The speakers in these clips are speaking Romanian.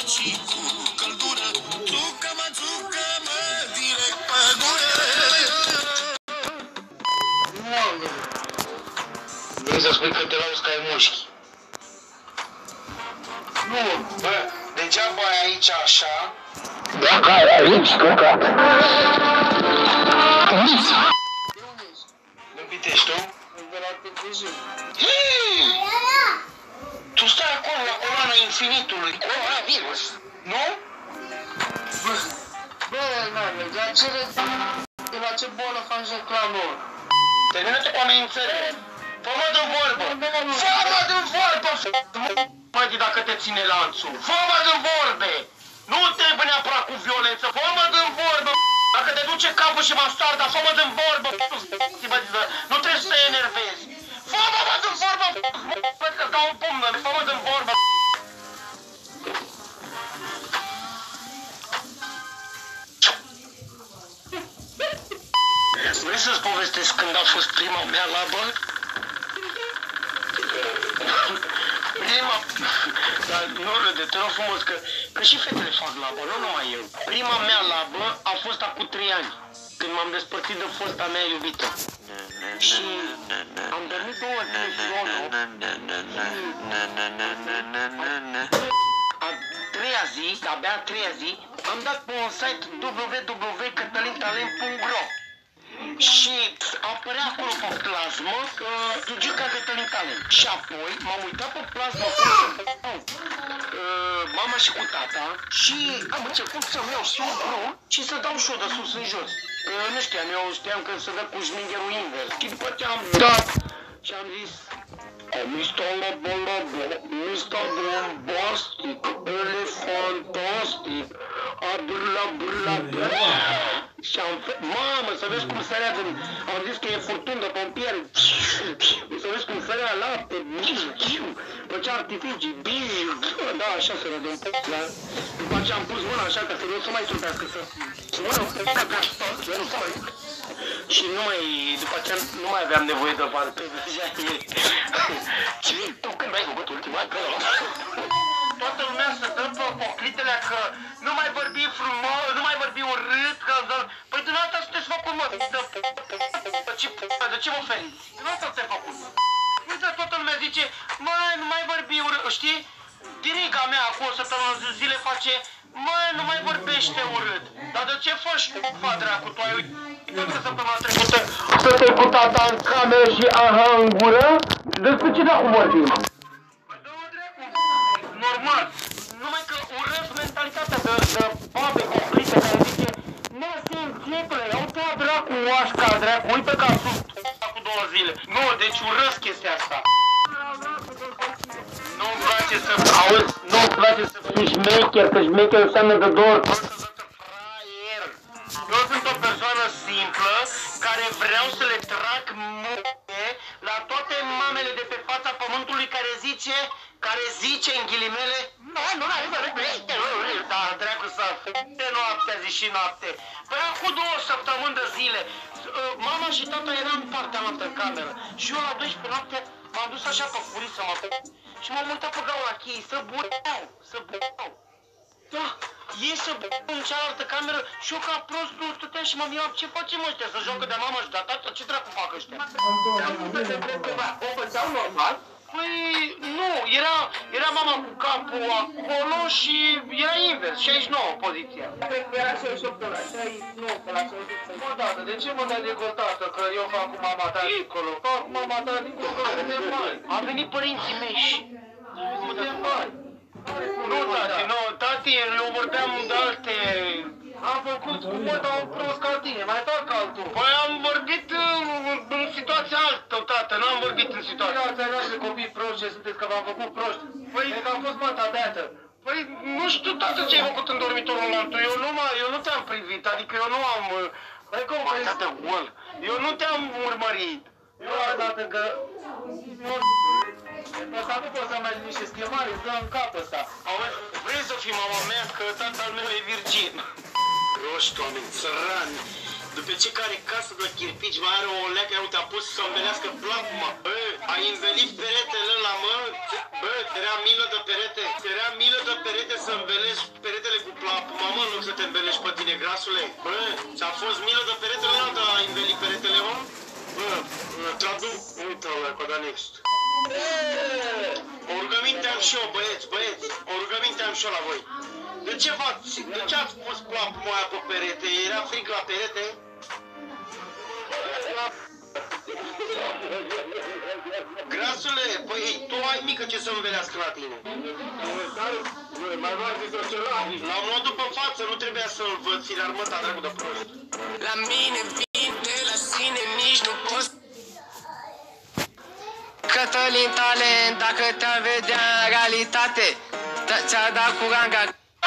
și cu căldură. Țucă-mă, țucă-mă, direct pe gură. Vrei să spui că te lauzi că ai mușchi? Nu, bă, degeaba ai aici așa. Dacă ai aici, căcat. În Pitești, tu? De la Târgu. Tu stai acolo, la coloana infinitului, coronavirus, nu? Bă, n-are, de la ce bolă faci reclamă? Termină-te cu amenințările. Fă-mă de vorbă! Fă-mă de vorbă! Mă, dacă te ține lanțul! Fă-mă de vorbe! Nu trebuie neapărat cu violență! Fă-mă de vorbă! Dacă te duce capul și mastarda, fă-mă de vorbă! Nu trebuie să te enervezi! Fă-mă de vorbă! Că-ți dau un pumn, fă-mă de vorbă! Vrei să-ți povestesc când a fost prima mea labă? Dar nu râde, te rog frumos, că și fetele fac labă, nu numai eu. Prima mea labă a fost acum 3 ani, când m-am despărțit de fosta mea iubită. Și am dormit 2 ori pe fionul. A treia zi, abia a treia zi, am dat pe un site www.cătălintalent.ro și apărea acolo pe plasmă Giugica Cătălin Talent. Și apoi m-am uitat pe plasmă mama și cu tata și am început să-mi iau suflu și să dau și-o de sus în jos. Nu știam, eu știam că se dă cu șmingherul invers. Și după ce am dat și am zis Mr. Lobolobo, Mr. Bombastic, Elefantastic, Adurla. Și am mamă, să vezi cum sărea, am zis că e furtun de pompier, să vezi cum sărea lapte, făcea artificii, da, așa se vede un pic, da? După aceea am pus mâna așa, ca să nu se mai trupească, să mână, și după aceea nu mai aveam nevoie de vartă, ce, tu când ai făcut ultima dată? Toată lumea să dă pe poclitele că nu mai vorbi frumos, nu mai vorbi urât, că... Păi din asta sunteți făcut, mă, de ce mă feriți? Din asta ți-ai făcut. Uite, toată lumea zice, măi, nu mai vorbi urât, știi? Dirica mea acum o săptămână zile face, măi, nu mai vorbește urât. Dar de ce faci, fa dracu, tu ai uitat că săptămâna trecută să te-ai cu tata în cameră și aha în gură? Despre ce dracu vorbim? Normal, numai că urăsc mentalitatea de babe conflicte care zice nesimțitule, iau-te a dracu oașca, dracu, uite că a sus cu 2 zile. Nu, deci urăsc chestia asta. Nu-mi place să, auzi, nu-mi place să fii șmecher, că șmecher înseamnă de 2 ori. Fraier. Eu sunt o persoană simplă care vreau să le trag multe la toate mamele de pe fața pământului care zice în ghilimele, nu, da, dracu să de noaptea, zi și noapte. Păi acum 2 săptămâni de zile, mama și tata eram în partea noastră în cameră și eu la 12 noapte m-am dus așa pe furii să mă și m-am uitat pe gaura cheii, să bureau. Da, ei să bureau în cealaltă cameră și eu ca prostul stăteam și mă miram, ce facem ăștia, să joacă de mama și de tata, ce dracu fac ăștia? Am putut să întreb ceva, o făceau normal? Păi, nu, era mama cu capul acolo și era invers, 69 poziția. Cred că era 68 ăla, 69 pe la 68. Bă, tată, de ce mă dai de gotată că eu fac cu mama ta dincolo? Fac cu mama ta dincolo, suntem mari. Au venit părinții mei și suntem mari. Nu, tati, nu, tati, eu vorbeam de alte... Am făcut cu mult, am prost ca tine, mai fac altul. Păi am vorbit în situația altă, tată, n-am vorbit în situația. Situația noastră copii proști, ce sunteți că v-am făcut proști? Păi că am fost mata beată. Păi nu știu, tată, ce ai făcut în dormitorul altul, eu nu te-am privit, adică eu nu am... Păi cum, păi, tată, gol, eu nu te-am urmărit. Eu arată că... Ăsta nu poți să mergi niște schemare, îți dă în cap ăsta. Auzi, vrei să fii mama mea, că tatăl meu e virgin. Proști oameni, țărani. După ce care casă de chirpici mai are o leacă, nu te-a pus să învelească plapuma. Bă, ai învelit peretele ăla, mă? Bă, te era milă de perete să învelesc grasule, bă, ți-a fost milă de peretele ăla, de a înveli peretele om? Bă, traduc, uite-l ăla, cu next. O rugăminte am și eu, băieți, o rugăminte am și eu la voi. De ce ați pus plapuma aia pe perete? Era frig la perete? Grasule, păi tu ai mică ce să învelească la tine. La modul pe față, nu trebuia să-l văd, ți le-ar măta, dragul de prost. La mine vin de la sine, nici nu pot. Cătălin Talent, dacă te-ar vedea în realitate, ți-ar da cu ranga.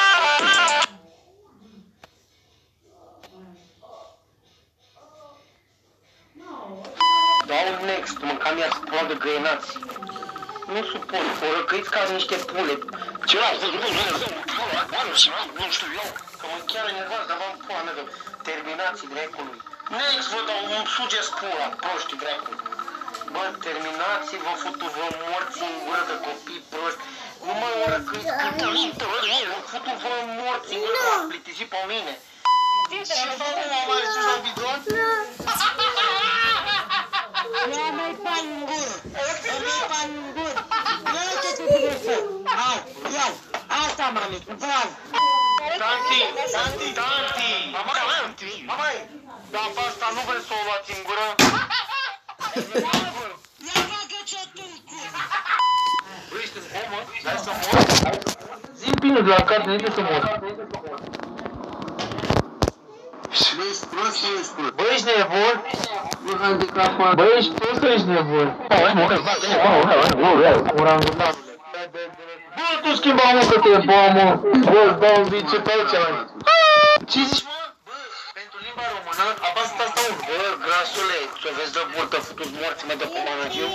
Dau next, mâncam iar spălat de găinați. Nu suport, o răcăiți ca niște pule. Ce l-ați văzut? Nu știu eu, că mă chiar enervați, dar v-am pula mea de terminații dracului. Next vă dau, îmi sugeți pula, proști dracului. Bă, terminații, vă futu-vă morți în gură de copii proști. Nu mă o răcăiți, futu-vă morți în gură, m-ați plictisit pe mine. Ce fac, mă, mai sus la bidon? Ia mai bani în gură! Ia bani în gură! Ia-te ce trebuie să... Hai, ia! Asta, mami, bravo! Tanti! Mamai! Dar pe asta nu vreți să o luați în gură? Ia bagă-ți-o tu în gură! Băi, ești în omă? Hai să mor? Zi-mi bine de la carte, înainte să mor. Băi, ești nebun? Băi, ești prost sau ești nebun? Orangutanule. Bă, tu schimba mă că te bă, mă. Bă, îți dau un bice pe aici, mă. Ce zici, mă? Bă, pentru limba română, apasă asta un. Bă, grasule, ți-o vezi de burtă, futu-ți morți, mă, de pe managiu?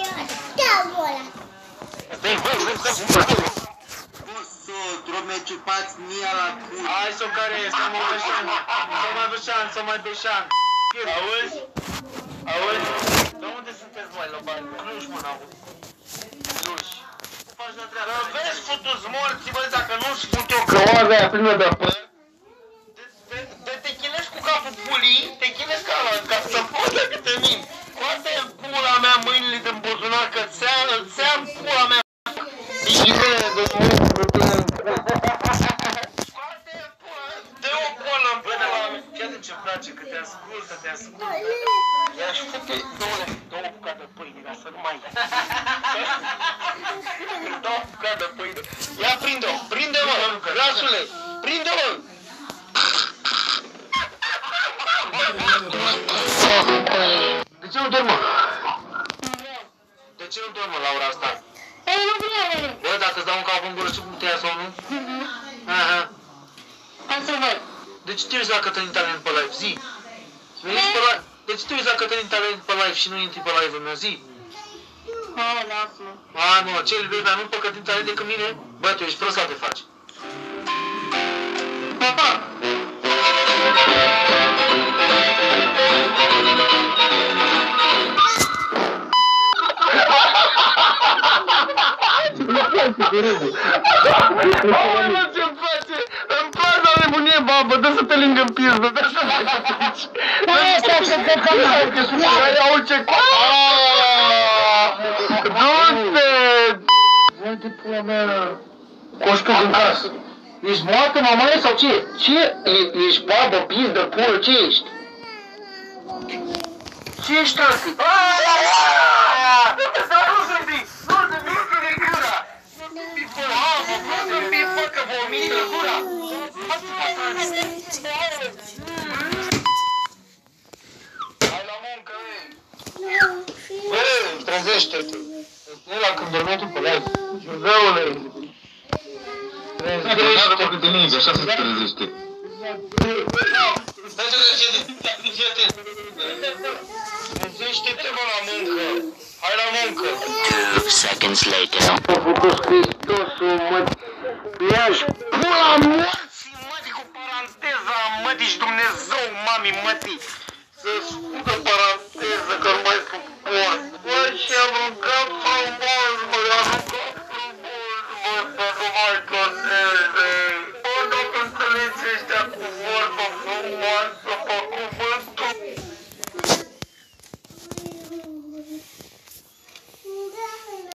Stai, bă, să Să dromeciupați mia la cur. hai să care e, să mai beșan, să mai beșan. Auzi? Auzi? De unde sunteți voi, la bani? Cluj, mă, n-auzi. Cluj. Ce faci la treabă? Vezi, futu-ți morții, băi, dacă nu-ți fut eu că oaza aia plină de păr. Te chinești cu capul pulii, te chinești ca să poți dacă te mint. Scoate în pula mea mâinile din buzunar, că ți-am pula mea. Bine, de dă o bolă în până la mine. Fii atent ce-mi place, că te ascultă. I-aș fute două bucate de pâine, ca să nu mai... Două bucate de pâine. Ia prinde-mă, grasule, prinde-mă! De ce nu dorm, mă? De ce nu dorm, la ora asta? Bă, dacă îți dau un cap în gură, știi cum te ia sau nu? Aha. Hai să văd. De ce te uiți la Cătălin Talent pe live? Zi! De ce te uiți la Cătălin Talent pe live și nu intri pe live-ul meu? Zi! Hai, lasă-mă. Hai, mă, ce îl vezi mai mult pe Cătălin Talent decât mine? Bă, tu ești prost sau te faci? Papa! Aoleu, ce-mi place! Îmi place la nebunie, babă, dă să te lângă în pizdă, dă să te aici! Hai, stai să te cămă! Ia uite ce... Du-te! Uite, pula mea... Coșcă din casă. Ești moartă, mamaie, sau ce? Ce? Ești babă, pizdă, pulă, ce ești? Ce ești, tati? Nu zâmbi! Nu zâmbi, ține gura! Nu zâmbi, fă că vomită gura! Hai la muncă, bă! Trezește-te! E la când dormeai tu pe live. Jurveule! Trezește-te! Câte ninge, așa se trezește. Stai să fii atent! Trezește-te, mă, la muncă! Hai la muncă! 2 seconds later. A făcut Hristosul, mă... Ia-și pula morții, mătii, cu paranteza, mătii, și Dumnezeu, mami, mătii! Să-ți fugă paranteză, că nu mai suport! Bă, ce-am mâncat frumos, mă,